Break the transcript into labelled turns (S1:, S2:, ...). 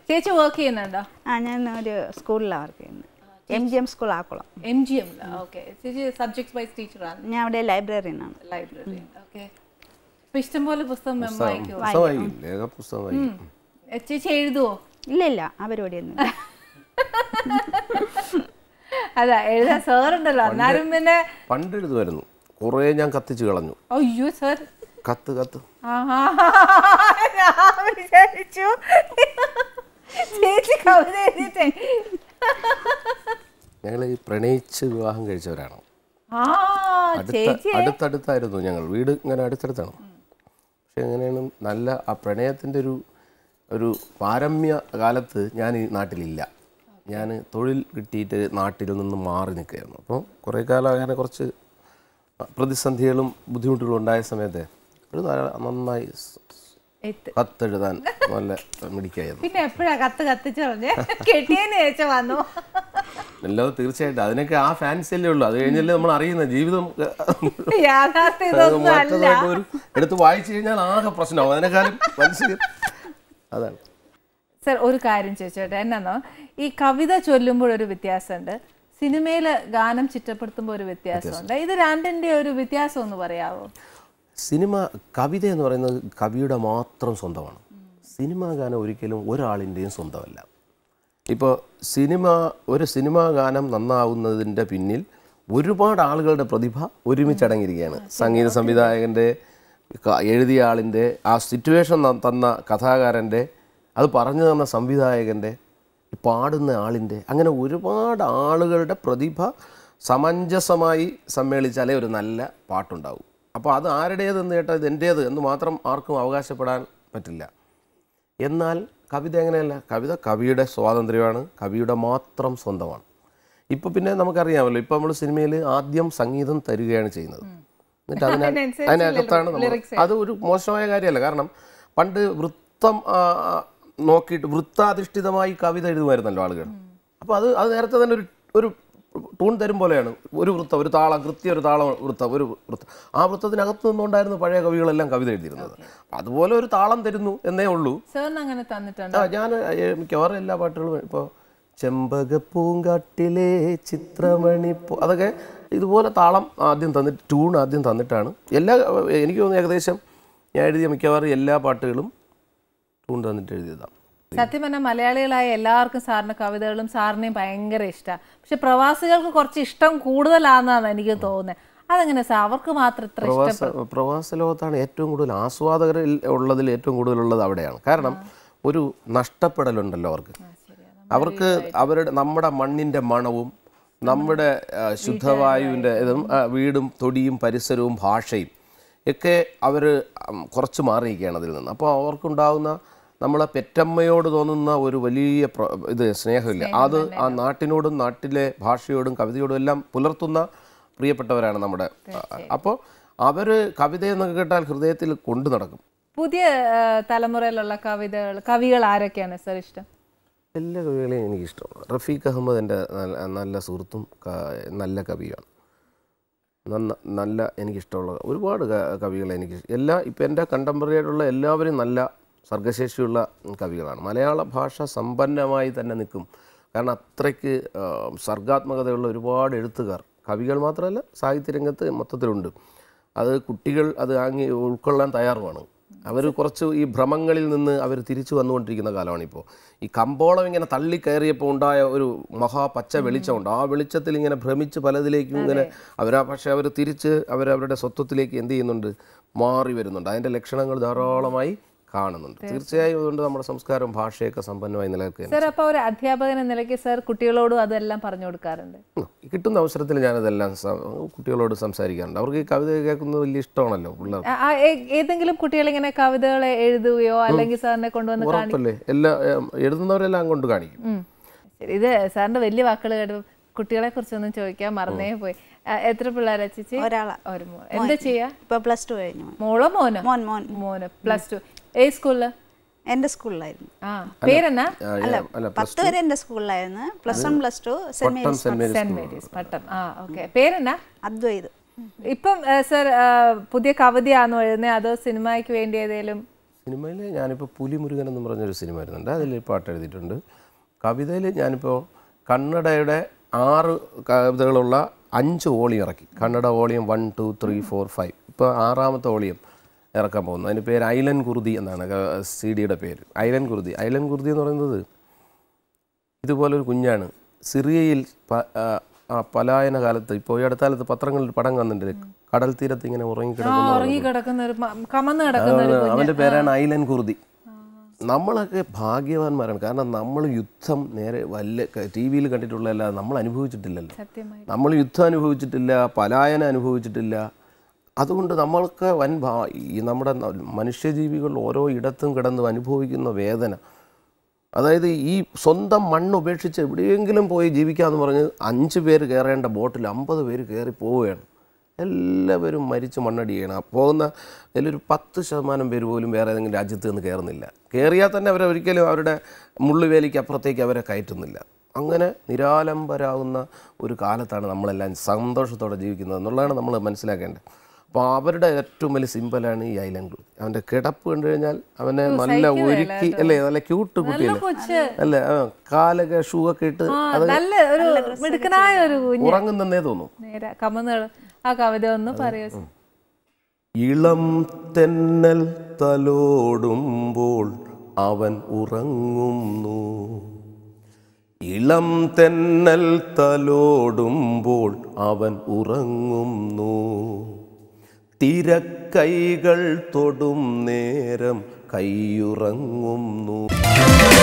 S1: ചേച്ചി വർക്ക് ചെയ്യുന്നുണ്ടോ?
S2: ഞാൻ ഒരു സ്കൂളിലാണ് വർക്ക് ചെയ്യുന്നത്. MGM school Akkulam.
S1: MGM. Okay. ചേച്ചി സബ്ജക്ട് വൈസ് ടീച്ചറാണ്.
S2: ഞാൻ അവിടെ ലൈബ്രറിയനാണ്.
S1: ലൈബ്രറി. ഓക്കെ. അപ്പോൾ ഇഷ്ടംപോലെ പുസ്തകം വായിക്കുമോ? ചേച്ചി എഴുതുമോ?
S2: ഇല്ല ആ പരിപാടിയൊന്നും.
S1: അതാ എഴുതാൻ സാറുണ്ടല്ലോ. എന്നാലും പിന്നെ
S3: പണ്ട് എഴുതുമായിരുന്നു. കുറേ ഞാൻ കത്തിച്ച് കളഞ്ഞു.
S1: അയ്യോ സാർ.
S3: കത്ത്
S1: വിചാരിച്ചു ചേച്ചി കവിത എഴുതിട്ടേ.
S3: ഞങ്ങൾ ഈ പ്രണയിച്ച് വിവാഹം കഴിച്ചവരാണ്. അടുത്തടുത്തായിരുന്നു ഞങ്ങൾ. വീട് ഇങ്ങനെ അടുത്തടുത്താണ്. പക്ഷെ എങ്ങനെയാണ് നല്ല ആ പ്രണയത്തിൻ്റെ ഒരു പാരമ്യ കാലത്ത് ഞാൻ ഈ നാട്ടിലില്ല. ഞാൻ തൊഴിൽ കിട്ടിയിട്ട് നാട്ടിൽ നിന്ന് മാറി നിൽക്കുകയായിരുന്നു. അപ്പോൾ കുറേ കാലം അങ്ങനെ കുറച്ച് പ്രതിസന്ധികളും ബുദ്ധിമുട്ടുകളും ഉണ്ടായ സമയത്ത് ഒരു നന്നായി കത്തെഴുതാൻ നല്ല മിടിക്കായിരുന്നു.
S1: പിന്നെ എപ്പോഴാ കത്തിച്ചു പറഞ്ഞേ? കെട്ടിയതിന് ശേഷം വന്നു.
S3: അല്ലാതെ തീർച്ചയായിട്ടും അതിനൊക്കെ ആ ഫാൻസിയല്ലേ ഉള്ളൂ. അത് കഴിഞ്ഞല്ലേ നമ്മൾ അറിയുന്ന ജീവിതം ഒരു എടുത്ത് വായിച്ചു കഴിഞ്ഞാൽ ആകെ പ്രശ്നമാവും. അതിനേക്കാളും മനസ്സിൽ അതാണ്.
S1: സർ ഒരു കാര്യം ചോദിച്ചോട്ടെ, എന്നാന്നോ ഈ കവിത ചൊല്ലുമ്പോഴൊരു വ്യത്യാസമുണ്ട്, സിനിമയിൽ ഗാനം ചിട്ടപ്പെടുത്തുമ്പോൾ ഒരു വ്യത്യാസമുണ്ട്. ഇത് രണ്ടിൻ്റെ ഒരു വ്യത്യാസം ഒന്ന് പറയാമോ?
S3: കവിത എന്ന് പറയുന്നത് കവിയുടെ മാത്രം സ്വന്തമാണ്. സിനിമാ ഗാനം ഒരിക്കലും ഒരാളിൻ്റെയും സ്വന്തമല്ല. ഇപ്പോൾ ഒരു സിനിമാ ഗാനം നന്നാവുന്നതിൻ്റെ പിന്നിൽ ഒരുപാട് ആളുകളുടെ പ്രതിഭ ഒരുമിച്ചടങ്ങിയിരിക്കുകയാണ്. സംഗീത സംവിധായകൻ്റെ, എഴുതിയ ആളിൻ്റെ, ആ സിറ്റുവേഷൻ തന്ന കഥാകാരൻ്റെ, അത് പറഞ്ഞു തന്ന സംവിധായകൻ്റെ, പാടുന്ന ആളിൻ്റെ, അങ്ങനെ ഒരുപാട് ആളുകളുടെ പ്രതിഭ സമഞ്ജസമായി സമ്മേളിച്ചാലേ ഒരു നല്ല പാട്ടുണ്ടാവും. അപ്പോൾ അത് ആരുടേതെന്ന് കേട്ടാൽ ഇത് എൻ്റേത് എന്ന് മാത്രം ആർക്കും അവകാശപ്പെടാൻ പറ്റില്ല. എന്നാൽ കവിത അങ്ങനെയല്ല. കവിത കവിയുടെ സ്വാതന്ത്ര്യമാണ്, കവിയുടെ മാത്രം സ്വന്തമാണ്. ഇപ്പോൾ പിന്നെ നമുക്കറിയാമല്ലോ, ഇപ്പോൾ നമ്മൾ സിനിമയിൽ ആദ്യം സംഗീതം തരികയാണ് ചെയ്യുന്നത്. എന്നിട്ട് അതിനകത്താണ് നമ്മൾ. അത് ഒരു മോശമായ കാര്യമല്ല. കാരണം പണ്ട് വൃത്തം നോക്കിയിട്ട് വൃത്താധിഷ്ഠിതമായി കവിത എഴുതുമായിരുന്നല്ലോ ആളുകൾ. അപ്പോൾ അത് നേരത്തെ തന്നെ ഒരു ടൂൺ തരും പോലെയാണ്. ഒരു താളം, ഒരു താളം വൃത്തം. ആ വൃത്തത്തിനകത്ത് നിന്നുകൊണ്ടായിരുന്നു പഴയ കവികളെല്ലാം കവിത എഴുതിയിരുന്നത്. അതുപോലെ ഒരു താളം തരുന്നു എന്നേ ഉള്ളൂ. ഞാൻ മിക്കവാറും എല്ലാ പാട്ടുകളും ഇപ്പോൾ ചെമ്പകപ്പൂങ്കാട്ടിലെ ചിത്രമണി അതൊക്കെ ഇതുപോലെ താളം ആദ്യം തന്നിട്ട്, ട്യൂൺ ആദ്യം തന്നിട്ടാണ് എനിക്ക് തോന്നുന്നു ഏകദേശം ഞാൻ എഴുതിയ മിക്കവാറും എല്ലാ പാട്ടുകളും ട്യൂൺ തന്നിട്ട് എഴുതിയതാണ്.
S1: സത്യം പറഞ്ഞാൽ മലയാളികളായ എല്ലാവർക്കും സാറിൻ്റെ കവിതകളും സാറിനെയും ഭയങ്കര ഇഷ്ടമാണ്. പക്ഷെ പ്രവാസികൾക്ക് കുറച്ച് ഇഷ്ടം കൂടുതലാണെന്നാണ് എനിക്ക് തോന്നുന്നത്. അതെങ്ങനെ സാർ അവർക്ക് മാത്രം ഇത്ര ഇഷ്ടം?
S3: പ്രവാസ ലോകത്താണ് ഏറ്റവും കൂടുതൽ ആസ്വാദകർ ഉള്ളതിൽ ഏറ്റവും കൂടുതലുള്ളത് അവിടെയാണ്. കാരണം ഒരു നഷ്ടപ്പെടലുണ്ടല്ലോ അവർക്ക് നമ്മുടെ മണ്ണിൻ്റെ മണവും നമ്മുടെ ശുദ്ധവായുവിൻ്റെ ഇതും വീടും തൊടിയും പരിസരവും ഭാഷയും ഒക്കെ അവർ കുറച്ച് മാറിയിരിക്കുകയാണ് അതിൽ നിന്ന്. അപ്പോൾ അവർക്കുണ്ടാകുന്ന നമ്മളെ പെറ്റമ്മയോട് തോന്നുന്ന ഒരു വലിയ സ്നേഹമില്ല. അത് ആ നാട്ടിനോടും നാട്ടിലെ ഭാഷയോടും കവിതയോടും എല്ലാം പുലർത്തുന്ന പ്രിയപ്പെട്ടവരാണ് നമ്മുടെ. അപ്പോൾ അവർ കവിതയെന്നൊക്കെ കേട്ടാൽ ഹൃദയത്തിൽ കൊണ്ടു നടക്കും.
S1: പുതിയ തലമുറയിലുള്ള കവികൾ ആരൊക്കെയാണ് സാർ ഇഷ്ടം?
S3: എല്ലാ കവികളെയും എനിക്കിഷ്ടമാണ്. റഫീഖ് അഹമ്മദ് എൻ്റെ നല്ല സുഹൃത്തും നല്ല കവിയാണ്. എനിക്കിഷ്ടമുള്ള ഒരുപാട് കവികളെ ഇപ്പം എൻ്റെ കണ്ടംപററി ആയിട്ടുള്ള എല്ലാവരും നല്ല സർഗശേഷിയുള്ള കവികളാണ്. മലയാള ഭാഷ സമ്പന്നമായി തന്നെ നിൽക്കും. കാരണം അത്രയ്ക്ക് സർഗാത്മകതയുള്ള ഒരുപാട് എഴുത്തുകാർ, കവികൾ മാത്രമല്ല സാഹിത്യരംഗത്ത് മൊത്തത്തിലുണ്ട്. അത് കുട്ടികൾ അത് ഉൾക്കൊള്ളാൻ തയ്യാറുമാണ്. അവർ കുറച്ച് ഈ ഭ്രമങ്ങളിൽ നിന്ന് അവർ തിരിച്ചു വന്നുകൊണ്ടിരിക്കുന്ന കാലമാണിപ്പോൾ. ഈ കമ്പോളം ഇങ്ങനെ തള്ളിക്കയറിയപ്പോൾ ഉണ്ടായ ഒരു മഹാപച്ച വെളിച്ചമുണ്ട്. ആ വെളിച്ചത്തിൽ ഇങ്ങനെ ഭ്രമിച്ച് പലതിലേക്കും ഇങ്ങനെ പക്ഷേ അവർ തിരിച്ച് അവരവരുടെ സ്വത്വത്തിലേക്ക് എന്ത് ചെയ്യുന്നുണ്ട്, മാറി വരുന്നുണ്ട്. അതിൻ്റെ ലക്ഷണങ്ങൾ ധാരാളമായി കാണുന്നുണ്ട്. തീർച്ചയായും അതുകൊണ്ട് നമ്മുടെ സംസ്കാരം ഭാഷയൊക്കെ സമ്പന്നമായി നിലനിൽക്കുകയാണ്.
S1: സാർ അപ്പോൾ ഒരു അധ്യാപകൻ എന്ന നിലയ്ക്ക് സാർ കുട്ടികളോടും അതെല്ലാം പറഞ്ഞു കൊടുക്കാറുണ്ട്?
S3: കിട്ടുന്ന അവസരത്തിൽ ഞാനതെല്ലാം കുട്ടികളോട് സംസാരിക്കാറുണ്ട്. അവർക്ക് ഈ കവിത കേൾക്കുന്നത് വലിയ ഇഷ്ടമാണല്ലോ പിള്ളേർ.
S1: ഏതെങ്കിലും കുട്ടികൾ ഇങ്ങനെ കവിതകൾ എഴുതുകയോ അല്ലെങ്കിൽ സാറിനെ കൊണ്ടുവന്ന്
S3: കാണിക്കല്ലേ? എഴുതുന്നവരെല്ലാം കൊണ്ട് കാണിക്കും.
S1: ഇത് സാറിന്റെ വലിയ വാക്കുകൾ കേട്ടു. കുട്ടികളെ കുറിച്ചൊന്നും ചോദിക്കാൻ മറന്നേ പോയി. എത്ര പിള്ളേരാ ചേച്ചി?
S2: ഒരാളാ.
S1: ഒരു മോൻ. എന്താ ചെയ്യാ?
S2: ഇപ്പൊ +2 കഴിഞ്ഞു.
S1: മോളോ മോനോ? മോന് +2. ഏത് സ്കൂളില്?
S2: എന്റെ സ്കൂളിലായിരുന്നു.
S1: പേരെന്നാ?
S2: അല്ല 10 വരെ എന്റെ സ്കൂളിലായിരുന്നു. +1 +2
S1: സെന്റ് മേരീസ് പട്ടം. ഓക്കെ. പേരെന്നാ?
S2: അദ്വൈത്.
S1: ഇപ്പം സർ പുതിയ കവിതയാണോ എഴുതുന്നത് അതോ സിനിമയ്ക്ക് വേണ്ടി ഏതെങ്കിലും?
S3: സിനിമയിൽ ഞാനിപ്പോൾ പുലിമുരുകൻ എന്ന് പറഞ്ഞൊരു സിനിമ വരുന്നുണ്ട്, അതിൽ പാട്ട് എഴുതിയിട്ടുണ്ട്. കവിതയിൽ ഞാനിപ്പോൾ കന്നഡയുടെ 6 കവിതകളുള്ള 5 വോളിയം ഇറക്കി. കന്നഡ വോളിയം 1, 2, 3, 4, 5. ഇപ്പോൾ 6ാമത്തെ വോളിയം ഇറക്കാൻ പോകുന്നു. അതിൻ്റെ പേര് ഐലൻ കുർദി എന്നാണ് CD-യുടെ പേര്. ഐലൻ കുർദി എന്ന് പറയുന്നത് ഇതുപോലൊരു കുഞ്ഞാണ്. സിറിയയിൽ പലായന കാലത്ത്, ഇപ്പോൾ ഈ അടുത്ത കാലത്ത് പത്രങ്ങളിൽ പടം കണ്ടിട്ടുണ്ട്, കടൽ തീരത്ത് ഇങ്ങനെ
S1: ഉറങ്ങിക്കിടക്കുന്ന
S3: അവൻ്റെ പേരാണ് ഐലൻ കുർദി. നമ്മളൊക്കെ ഭാഗ്യവാന്മാരാണ്. കാരണം നമ്മൾ യുദ്ധം നേരെ TV-യിൽ കണ്ടിട്ടുള്ളതല്ല, നമ്മൾ അനുഭവിച്ചിട്ടില്ലല്ലോ. നമ്മൾ യുദ്ധം അനുഭവിച്ചിട്ടില്ല, പലായനം അനുഭവിച്ചിട്ടില്ല. അതുകൊണ്ട് നമ്മൾക്ക് ഈ നമ്മുടെ മനുഷ്യജീവികൾ ഓരോ ഇടത്തും കിടന്ന് അനുഭവിക്കുന്ന വേദന, അതായത് ഈ സ്വന്തം മണ്ണ് ഉപേക്ഷിച്ച് എവിടെയെങ്കിലും പോയി ജീവിക്കാമെന്ന് പറഞ്ഞ് 5 പേര് കയറേണ്ട ബോട്ടിൽ 50 പേര് കയറി പോവുകയാണ്. എല്ലാവരും മരിച്ച് മണ്ണടിയാണ്. പോകുന്ന അതിലൊരു 10% പേര് പോലും വേറെ ഏതെങ്കിലും രാജ്യത്ത് നിന്ന് കയറുന്നില്ല. കയറിയാൽ തന്നെ അവരെ ഒരിക്കലും അവരുടെ മുള്ളുവേലിക്ക് അപ്പുറത്തേക്ക് അവരെ കയറ്റുന്നില്ല. അങ്ങനെ നിരാലംബരാകുന്ന ഒരു കാലത്താണ് നമ്മളെല്ലാം സന്തോഷത്തോടെ ജീവിക്കുന്നത് എന്നുള്ളതാണ് നമ്മൾ മനസ്സിലാക്കേണ്ടത്. അപ്പോൾ അവരുടെ ഏറ്റവും വലിയ സിമ്പലാണ് ഈ ഐലൻ കുർദി. അവൻ്റെ കിടപ്പ് കണ്ടു കഴിഞ്ഞാൽ അവനെ നല്ല ഒരുക്കി അല്ലേ, നല്ല ക്യൂട്ട് കുട്ടിയല്ലേ അല്ലേ, കാലൊക്കെ ഷൂ ഒക്കെ ഇട്ട് ഉറങ്ങുന്നേ തോന്നും.
S1: ആ കവിത ഒന്ന് പറയൂ.
S3: ഇളം തെന്നൽ തലോടുമ്പോൾ അവൻ ഉറങ്ങുന്നു, ഇളം തെന്നൽ തലോടുമ്പോൾ അവൻ ഉറങ്ങുന്നു, തിരക്കൈകൾ തൊടും നേരം കൈയുറങ്ങുന്നു.